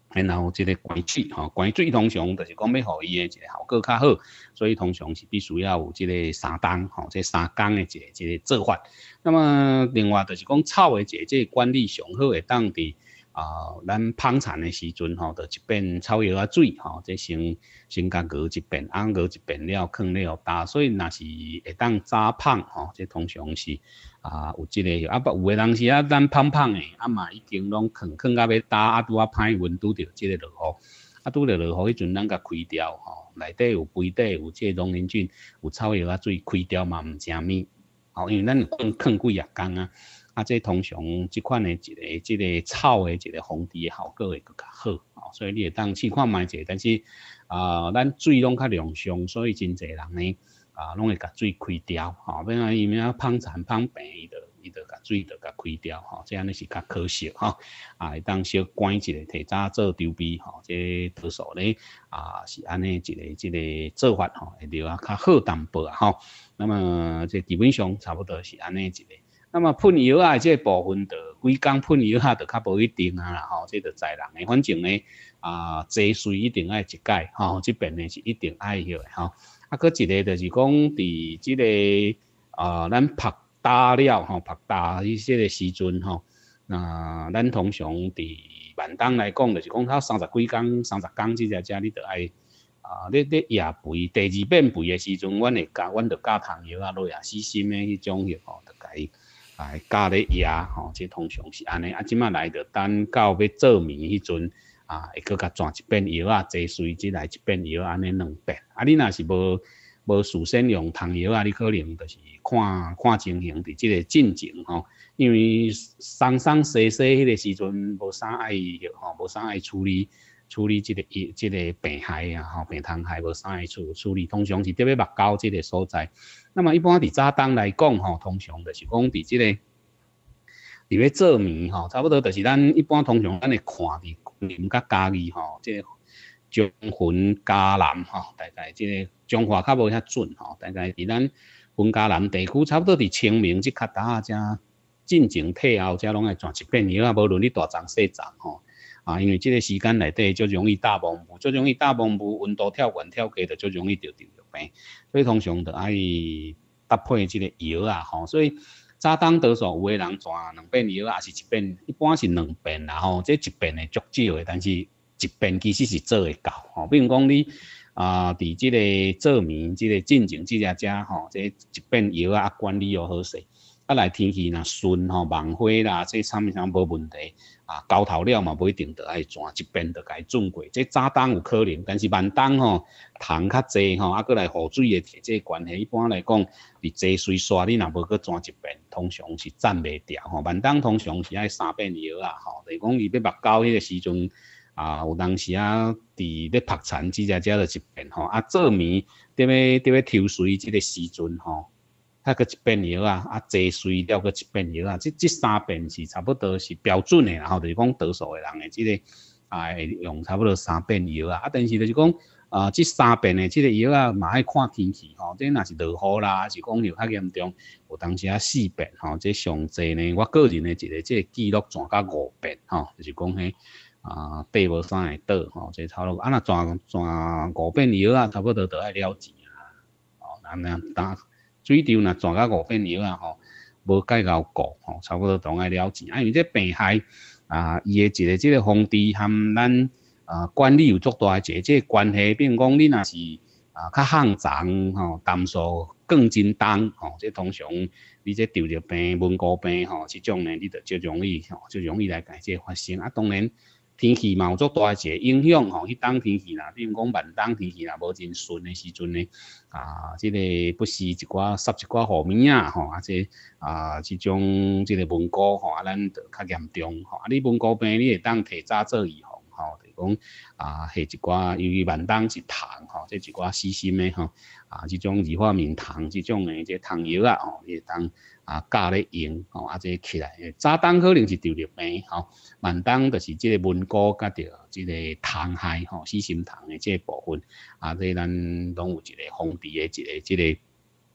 [SPEAKER 2] 然后即个关水吼，关水通常就是讲要互伊的一个效果较好，所以通常是必须要有即个三档吼，即三工的一个一个做法。那么另外就是讲草的一个即个管理上好会当伫啊，咱芳产的时阵吼，就一遍草药啊水吼，即先先甲熬一遍，啊熬一遍了，放了打，所以若是会当早芳吼，即通常是。啊，有即、這個，啊不有诶人是啊，咱芳芳诶，啊嘛已經攏放放到要打，啊拄啊歹溫拄着即個落雨，啊拄着落雨迄陣咱甲開掉吼，內底有杯底有即個龍鱗菌，有草藥啊水開掉嘛毋正面，吼，因為咱放放幾日工啊，啊即通常即款诶一個即個草诶一個防治诶效果會更較好，吼，所以你會當試看覓者，但是啊，咱水攏較量上，所以真濟人呢。啊，拢會甲水開掉，吼，變啊伊咩啊芳殘芳病，伊就伊就甲水就甲開掉，吼，這樣呢是較可惜，吼，啊，會當小關一個提早做調味，吼，這多數咧啊是安尼一個一個做法，吼，會着啊較好淡薄啊，吼，那麼這基本上差不多是安尼一個。那麼噴藥啊，這部分就幾工噴藥啊，就較無一定啊啦，吼，這就在人誒，反正呢啊，積水一定愛一解，吼，這邊呢是一定愛迄個，吼。啊，佫一個就是講，佇即個啊，咱拍打了吼，拍打迄些個時陣吼，那咱通常佇萬冬來講，就是講到三十幾工、三十工即只只，你著愛啊，你你夜肥，第二遍肥的時陣，阮會加，阮著加糖藥啊，落啊死心的迄種藥吼，著甲伊啊加咧夜吼，即通常是安尼。啊，即馬來著等到要做眠迄陣。啊，會閣甲轉一遍藥啊，坐水即來一遍藥安尼兩遍。啊，你若是無無事先用糖藥啊，你可能就是看看情形佇即個進程吼，因為鬆鬆細細迄個時陣無啥愛藥吼，無啥愛處理處理即個即、這個病害啊吼，病蟲害無啥愛處處理，通常是特別目高即個所在。那麼一般佇早冬來講吼，通常就是講佇即個佇要做眠吼，差不多就是咱一般通常咱會看佇。林甲嘉義吼，即、這個中雲嘉南吼，大概即個彰化較無遐準吼，大概伫咱雲嘉南地區，差不多佇清明即較早只進前退後，只攏愛轉一遍藥啊，無論你大陣細陣吼，啊，因為即個時間內底就容易打盲霧，就容易打盲霧，溫度跳懸跳低，就就容易着着藥病，所以通常就愛搭配即個藥啊吼，所以。早冬多數有個人轉兩遍藥，也是一遍，一般是兩遍啦吼。這一遍的足少的，但是一遍其實是做會到吼。比如講你啊，佇、呃、這個做眠、這個進前這只只吼，這一遍藥啊管理又好勢。啊來天氣若順吼，望花啦，這啥物啥無問題啊。交頭了嘛，不一定就愛轉一遍就該轉過。這早冬有可能，但是晚冬吼蟲較濟吼，啊，過來雨水的這個關係，一般來講，你積水刷你若無去轉一遍，通常是暫袂掉吼。晚冬通常是愛三遍藥啊，吼，就是講你要目交迄個時陣啊，有當時啊，佇咧拍殘只只只就一遍吼，啊做眠踮咧踮咧抽水這個時陣吼。啊，閣一遍藥啊，啊坐水了閣一遍藥啊，即即三遍是差不多是標準的，然後就是講多數的人的即、這個啊用差不多三遍藥啊，啊但是就是講啊，即三遍的即個藥啊，嘛愛看天氣吼，即若是落雨啦，還是講又較嚴重，有當時啊四遍吼，即上濟呢，我個人的一個即個記錄轉到五遍吼，就是講迄啊底無啥會倒吼，即差不多啊若轉轉五遍藥啊，差不多就愛了錢啊，哦，咱咱打。水稻若轉到五遍藥啊吼，無介夠顧吼，差不多都愛了錢。啊，因為這病害啊，伊個一個即個防治和咱啊管理有足大一個即個關係。比如講，你若是啊較旱長吼，淡數更真重吼，即通常你這著着病、蚊菇病吼，即種呢，你著就容易吼，就容易來解即個發生。啊，當然。天氣嘛有足大一個影響吼，迄當天氣啦，比如講晚冬天氣啦，無真順的時陣呢，啊，即、這個不時一寡濕一寡雨物啊，吼，啊，即啊，即種即個蚊菇吼，啊，咱就較嚴重吼，啊，你蚊菇病你會當提早做預防吼，就是講啊，下一寡由於晚冬是蟲吼，即一寡細心的吼，啊，即種二化面蟲即種的即蟲藥啊，吼，你會當。啊，加咧用吼，啊，這起來，早冬可能是著着病吼，晚冬就是即個蚊菇甲着即個蟲害吼，死心蟲的即個部分，啊，這咱攏有一個防治的一個即個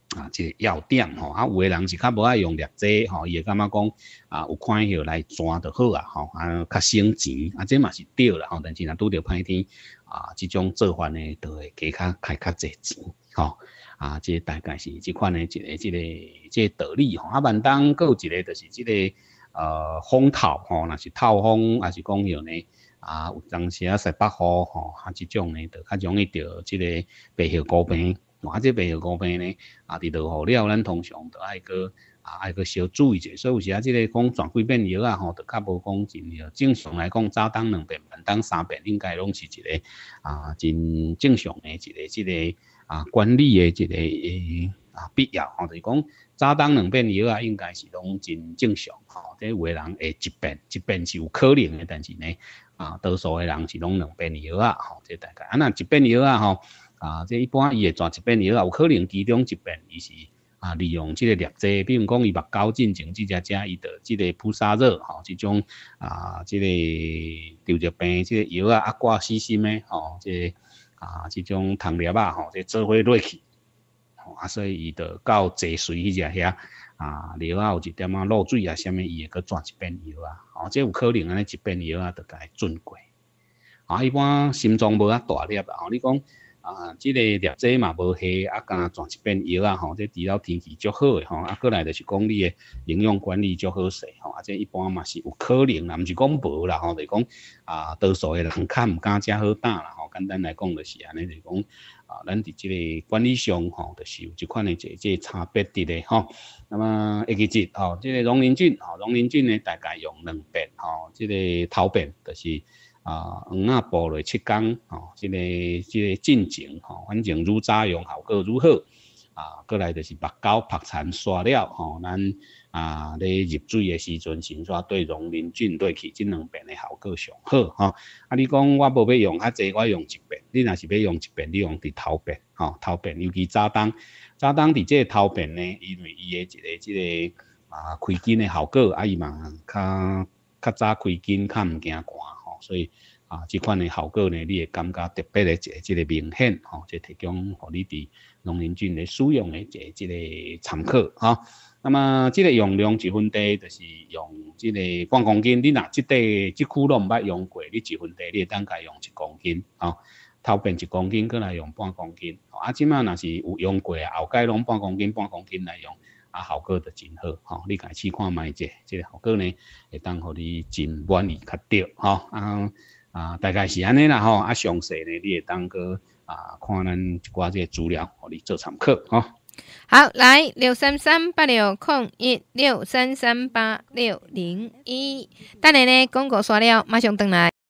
[SPEAKER 2] 啊，即、这个要点吼，啊，有诶人是较无爱用粒剂吼，伊会感觉讲啊，有看药来抓就好啊，吼，啊，较省钱，啊，这嘛是对啦，吼，但是若拄着歹天啊，即种做法呢，就会加较开较济钱，吼，啊，这大概是即款的一个即、这个即、这个道理吼，啊，万当佫有一个就是即、这个呃风套吼，若是透风，还是讲药呢？啊，有当时啊，西北雨吼，啊，即种呢，就较容易着即个白血高病。啊，这白血高病呢，啊，伫落雨了，咱通常着爱个啊，爱个小注意者。所以有时啊，即个讲全几遍药啊，吼，就较无讲真了。正常来讲，早当两遍，晚当三遍，应该拢是一个啊，真正常的一个即个啊管理的一个诶啊必要。吼，就是讲早当两遍药啊，应该是拢真正常。吼，这有诶人会一遍，一遍是有可能的，但是呢，啊，多数诶人是拢两遍药啊。吼，这大概啊，那一遍药啊，吼。啊，这一般伊会抓一遍药啊，有可能其中一遍伊是啊利用即个粒剂，比如讲伊目睭进前即只只，伊着即个扑杀热吼，即种啊即、這个丢着病即个药啊，啊挂细心的吼，即、這個、啊即种糖粒啊吼，即做伙落去，吼啊，所以伊着到济水迄只遐啊药啊有一点啊漏水啊，啥物伊会佮抓一遍药啊，吼，即有可能安尼一遍药啊，着甲伊准过。啊，一般心脏无啊大粒啊，吼，你讲。啊，即、這个粒剂嘛无下，啊，敢转一遍药啊，吼，这除了天气足好诶，吼，啊，过来就是讲你诶营养管理足好势，吼，啊，这一般嘛是有可能啦，毋是讲无啦，吼，就是讲啊，多数诶人较毋敢食好胆啦，吼，简单来讲就是安尼，就是讲啊，咱伫即个管理上，吼，就是有即款诶一即差别伫咧，吼。那么下期日，吼，即、這個溶磷菌，吼，溶磷菌呢大概用两遍，吼，即、這個头遍就是。啊，黄啊煲落七天，吼，即、這個即、這個進前，吼，反正愈早用效果愈好。啊，過來就是目膠拍殘刷了，吼，咱啊咧入水誒時陣，先刷對溶磷菌對去，即兩遍誒效果上好，吼。啊，你講我無要用較濟，我用一遍。你若是要用一遍，你用佇頭遍，吼，頭遍，尤其早當，早當佇即個頭遍呢，因為伊誒一個即、這個啊開筋誒效果，啊伊嘛較較早開筋，較毋驚寒。所以啊，這款的效果呢，你會感覺特別的一個這個明顯，吼、哦，即提供互你佇溶磷菌的使用的一個這個參考，吼、哦。那麼這個用量一分地就是用這個半公斤，你若這塊這區都毋捌用過，你一分地你會當家用一公斤，吼、哦，頭邊一公斤，過來用半公斤，哦、啊，即馬若是有用過，後蓋攏半公斤半公斤來用。啊，效果就真好，吼、哦！你家試看覓者，即、這個效果呢，會當互你真滿意較對，吼、哦！啊啊，大概是安尼啦，吼！啊，詳細呢，你會當個啊看咱一寡這個資料，互你做參考，吼、哦。
[SPEAKER 1] 好，來六三三八六空一六三三八六零一，等下呢廣告刷了，馬上回來。